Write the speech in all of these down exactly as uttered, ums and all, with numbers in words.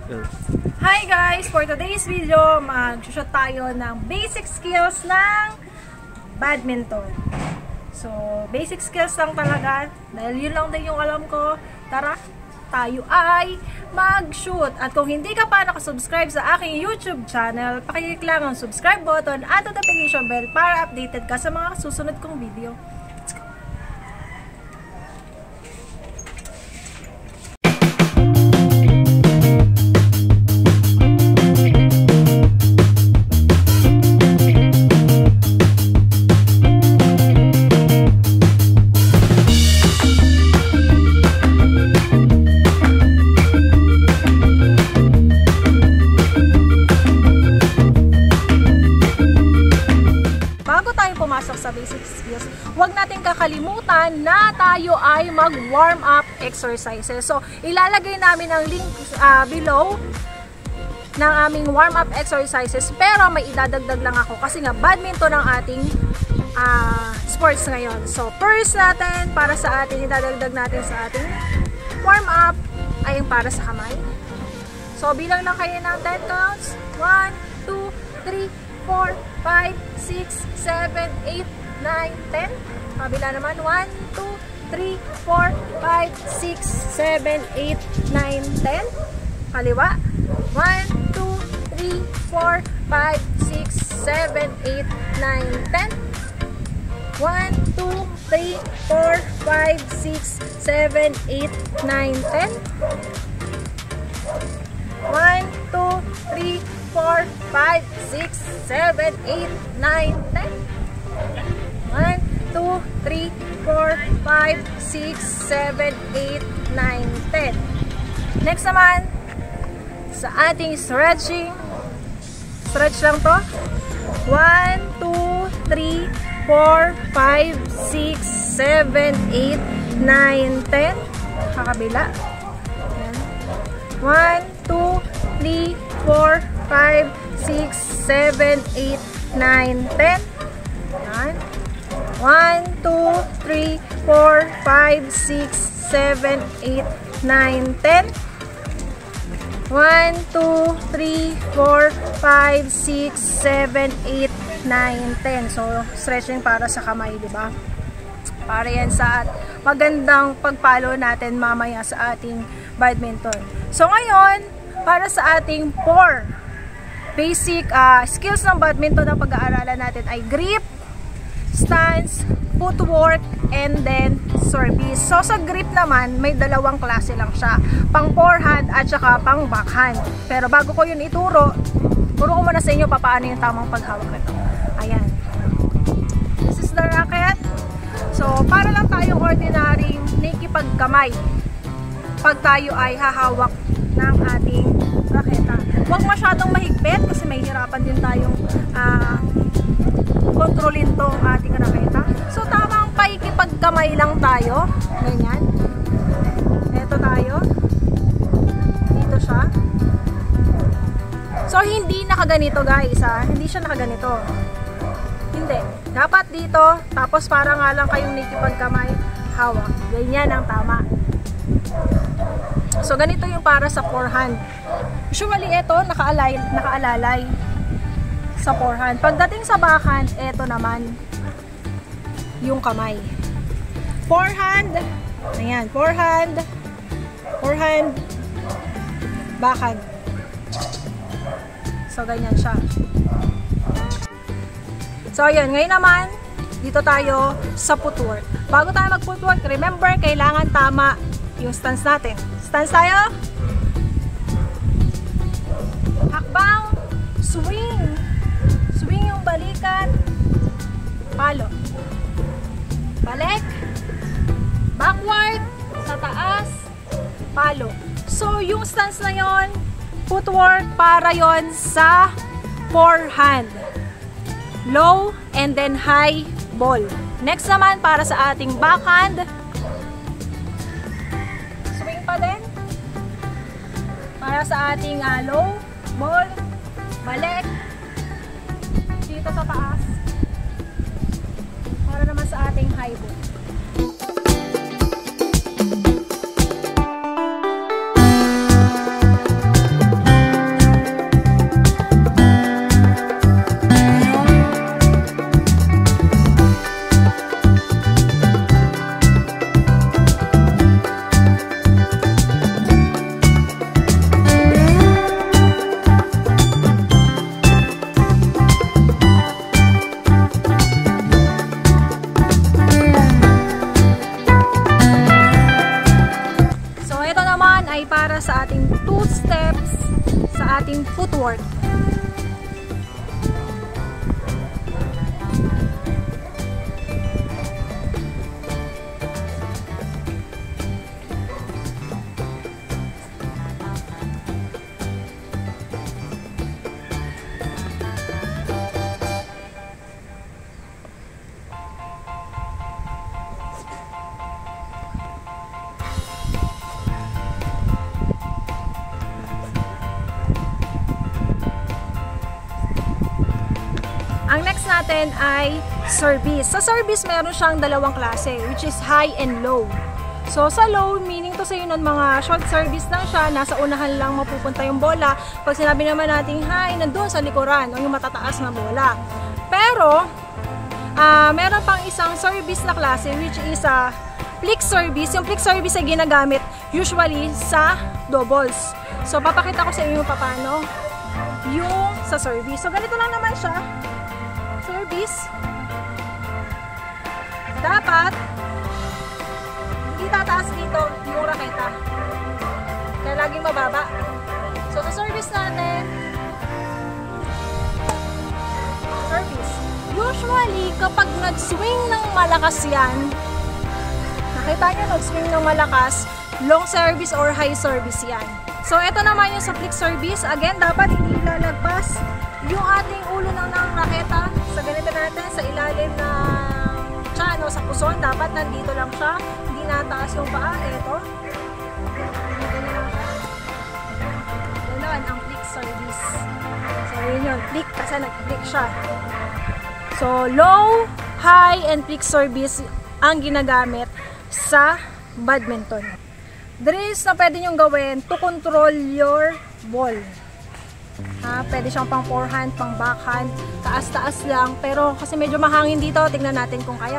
Hi guys! For today's video, mag-shoot tayo ng basic skills ng badminton. So, basic skills lang talaga. Dahil yun lang din yung alam ko. Tara, tayo ay mag-shoot. At kung hindi ka pa nakasubscribe sa aking YouTube channel, pakiclick lang ang subscribe button at notification bell para updated ka sa mga susunod kong video. Pumasok sa basic skills, huwag natin kakalimutan na tayo ay mag-warm up exercises. So, ilalagay namin ang link uh, below ng aming warm up exercises, pero may idadagdag lang ako kasi nga badminton ang ating uh, sports ngayon. So, first natin, para sa ating idadagdag natin sa ating warm up ay yung para sa kamay. So, bilang lang kayo ng ten counts. one, two, three, four, five, six, seven, eight, nine, ten. Kabila naman. one, two, three, four, five, six, seven, eight, nine, ten. Kaliwa. one, two, three, four, five, six, seven, eight, nine, ten. one, two, three, four, five, six, seven, eight, nine, ten. one, two, three, four, five, six, seven, eight, nine, ten. one, two, three, four, five, six, seven, eight, nine, ten. Next naman, sa ating stretching. Stretch lang to. one, two, three, four, five, six, seven, eight, nine, ten. Kakabila. one, two, three, four, five, six, seven, eight, nine, ten. one, two, three, four, five, six, seven, eight, nine, ten. one, two, three, four, five, six, seven, eight, nine, ten. So, stretching para sa kamay, di ba? Para yan sa magandang pagpalo natin mamaya sa ating badminton. So, ngayon, para sa ating four basic uh, skills ng badminton na pag-aaralan natin ay grip, stance, footwork, and then service. So sa grip naman, may dalawang klase lang siya. Pang forehand at saka pang backhand. Pero bago ko yun ituro, turo ko muna sa inyo paano yung tamang paghawak nito. Ayan. This is the racket. So para lang tayong ordinary nakikipagkamay pag tayo ay hahawak ng ating raketa. Huwag masyadong mahigpit kasi may hirapan din tayong uh, kontrolin tong ating raketa. So tamang paikipagkamay lang tayo. Ganyan. Ito tayo. Dito siya. So hindi nakaganito guys ha. Hindi siya nakaganito. Hindi. Dapat dito. Tapos para nga lang kayong nakikipagkamay hawak. Ganyan ang tama. So, ganito yung para sa forehand. Usually, ito, nakaalay, nakaalalay sa forehand. Pagdating sa backhand, ito naman yung kamay. Forehand, ayan, forehand, forehand, backhand. So, ganyan siya. So, ayan, ngayon naman, dito tayo sa footwork. Bago tayo mag-footwork, remember, kailangan tama yung stance natin. Stance tayo. Hakbang. Swing. Swing yung balikat. Palo. Balik. Backward. Sa taas. Palo. So, yung stance na yon, footwork, para yon sa forehand. Low and then high ball. Next naman, para sa ating backhand. Din para sa ating uh, low ball, balik dito sa taas para naman sa ating high ball. steps sa ating footwork. Ang next natin ay service. Sa service, meron siyang dalawang klase, which is high and low. So, sa low, meaning to say nun, mga short service lang siya, nasa unahan lang mapupunta yung bola. Pag sinabi naman natin high, nandun sa likuran, o yung matataas na bola. Pero, uh, meron pang isang service na klase, which is a uh, flick service. Yung flick service ay ginagamit usually sa doubles. So, papakita ko sa inyo paano yung sa service. So, ganito lang naman siya. Service, dapat hindi tataas dito yung raketa, kaya laging mababa. So sa service natin, service, usually kapag nag-swing ng malakas yan, nakita nyo nag-swing ng malakas, long service or high service yan. So ito naman yung sa flick service, again dapat hindi lalagpas yung ating ulo ng, ng raketa sa ganito natin, sa ilalim ng tiyan o sa puson, dapat nandito lang siya, hindi nataas yung paa. Ito, ganyan lang siya. Ganun ang flick service. So yun yun, flick kasi nag-flick siya. So low, high, and flick service ang ginagamit sa badminton. Drills na pwede nyong gawin to control your ball. Ha, pwede siyang pang forehand, pang backhand, taas-taas lang. Pero kasi medyo mahangin dito, tingnan natin kung kaya.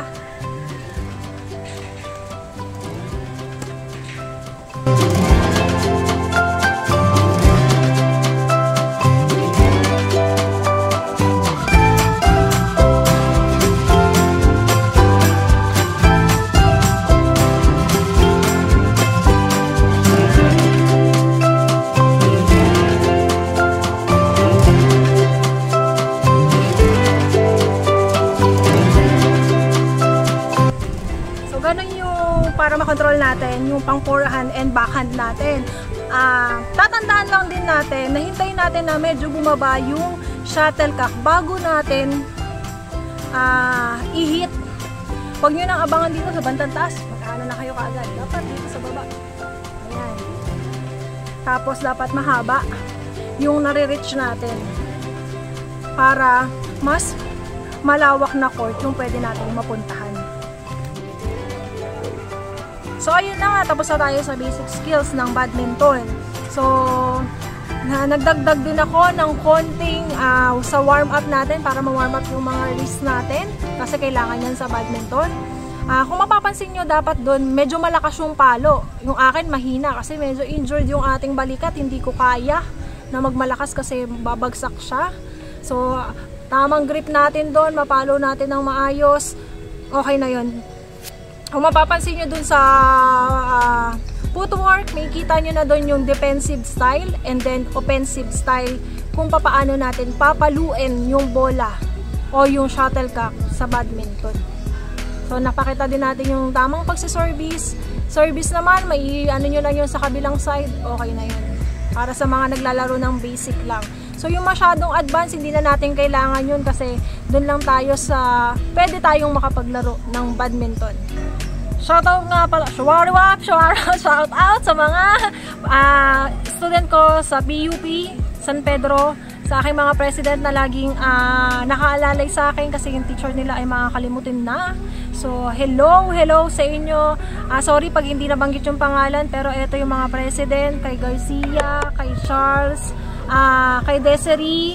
Para makontrol natin yung pang forehand and backhand natin. Uh, tatandaan lang din natin na hintayin natin na medyo bumaba yung shuttlecock bago natin uh, i-hit. Huwag nyo nang abangan dito sa bandang taas, magkano na kayo kaagad. Dapat dito sa baba. Ayan. Tapos dapat mahaba yung nare-reach natin para mas malawak na court yung pwede natin mapuntahan. So ayun na nga, tapos na tayo sa basic skills ng badminton. So na, nagdagdag din ako ng konting uh, sa warm up natin para ma-warm up yung mga wrist natin kasi kailangan yan sa badminton. Uh, kung mapapansin nyo, dapat doon medyo malakas yung palo. Yung akin mahina kasi medyo injured yung ating balikat, hindi ko kaya na magmalakas kasi babagsak siya. So tamang grip natin doon, mapalo natin ng maayos, okay na yun. Kung mapapansin nyo dun sa uh, footwork, may kita nyo na dun yung defensive style and then offensive style kung papaano natin papaluin yung bola o yung shuttlecock sa badminton. So napakita din natin yung tamang pagsiservice. Service naman, may ano nyo lang yun sa kabilang side, okay na yun. Para sa mga naglalaro ng basic lang. So yung masyadong advance, hindi na natin kailangan yun kasi dun lang tayo sa, pwede tayong makapaglaro ng badminton. Shoutout nga pala, shoutout, shout out sa mga uh, student ko sa P U P, San Pedro, sa aking mga president na laging uh, nakaalalay sa akin kasi yung teacher nila ay makakalimutin na. So hello, hello sa inyo. Uh, sorry pag hindi nabanggit yung pangalan, pero ito yung mga president, kay Garcia, kay Charles, uh, kay Desiree.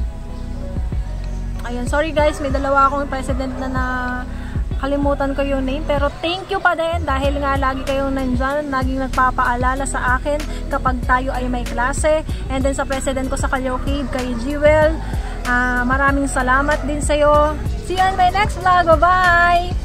Ayun, sorry guys, may dalawa akong president na na kalimutan ko yung name, pero thank you pa din dahil nga lagi kayong nandyan, laging nagpapaalala sa akin kapag tayo ay may klase. And then sa president ko sa Calao Cave, kay Jewel, uh, maraming salamat din sa'yo. See you on my next vlog. Bye-bye!